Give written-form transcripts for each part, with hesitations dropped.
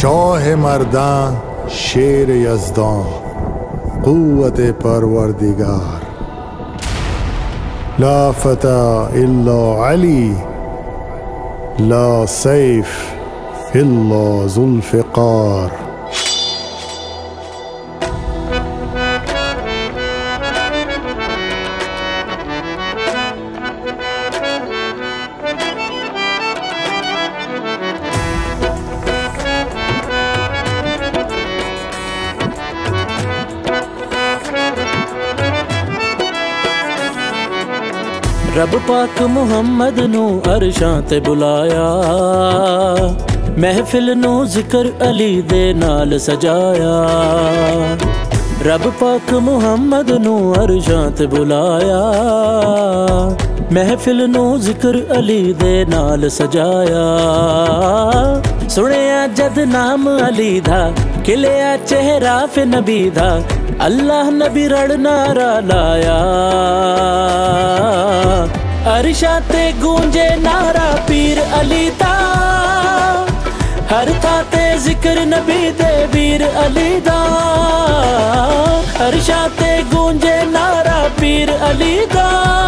शाह मर्दां शेर यज़दां क़ुव्वत परवरदिगार, ला फता इल्ला अली, ला सैफ इल्ला ज़ुल्फ़िकार। रब पाक मुहम्मद नू अरशां ते बुलाया, महफिल नू जिक्र अली दे नाल सजाया। रब पाक मुहम्मद नू अरशां ते बुलाया, महफिल नू जिक्र अली दे नाल सजाया। सुनिया जद नाम अली दा, खिलिया चेहरा फिर नबी दा, अल्लाह नबी रड़ नारा लाया। अरशा ते गूंजे नारा पीर अली दा, हर था ते जिक्र नबी दे वीर अली दा। अरशा ते गूंजे नारा पीर अली दा,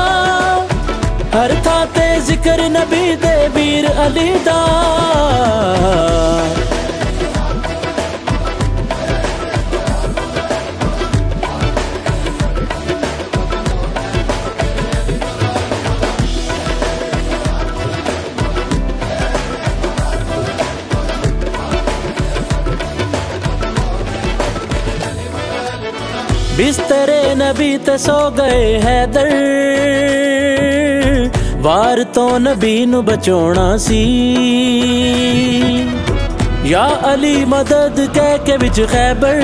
हर था ते जिक्र नबी दे वीर अली दा। बिस्तरे नबी ते सो गए हैदर, वार तो नबी नू बचाना सी। या अली मदद कह के विच खैबर,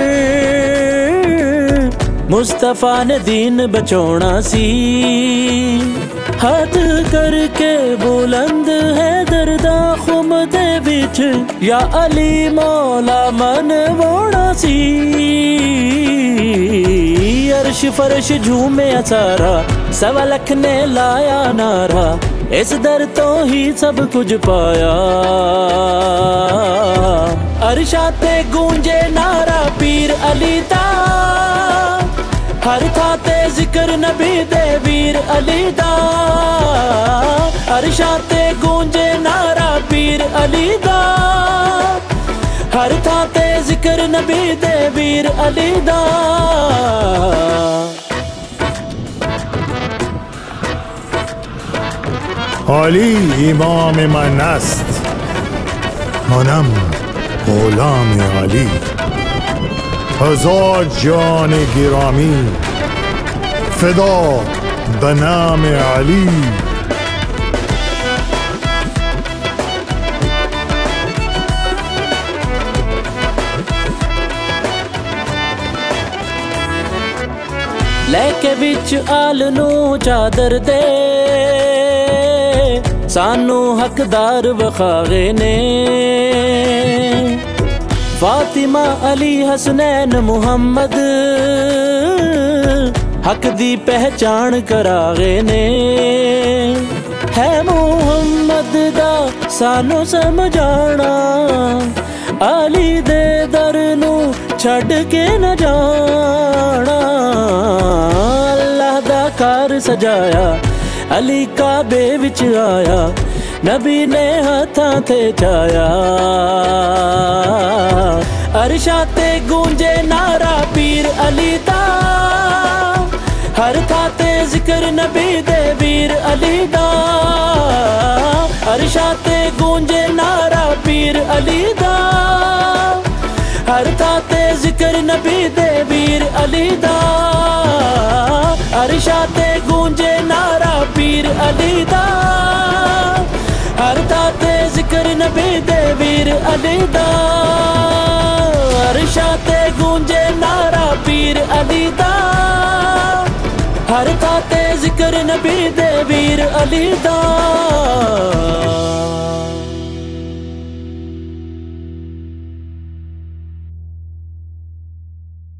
मुस्तफा ने दीन बचाना सी। हाथ करके बुलंद है दरदा खुम दे विच, या अली मौला मन वोड़ा सी। अर्श फर्श झूमे सारा, सवा लख ने लाया नारा, इस दर तो ही सब कुछ पाया। अरशा ते गूंजे नारा पीर अली दा, हर था ते जिक्र नबी दे वीर अली दा। अरशा ते गूंजे नारा पीर अली दा, हर था ते जिक्र नबी दे वीर अली दा। अली इमाम मन است منم غلام علی، هزار جان گرامی فدا به نام علی۔ लैके विच आल नू चादर दे, सानू हकदार वखावे ने। फातिमा अली हसनैन मुहम्मद, हक दी पहचान करावे ने। है मुहम्मद दा सानू समझाना, अली दे दर नू छड़ के न जाना। अल्लाह दा कार सजाया, अली काबे विच आया, नबी ने हाथां ते चाया। अरशा ते गूंजे नारा पीर अली दा, हर था ते जिक्र नबी दे वीर अली दा। अरशा ते गूंजे नारा पीर अली दा, हर था ते जिक्र नबी दे वीर अली दा। अरशा ते गूंजे नारा पीर अली दा, हर था ते जिक्र नबी दे वीर अली दा। अरशा ते गूंजे नारा पीर अली दा, हर था ते जिक्र नबी दे वीर अली दा।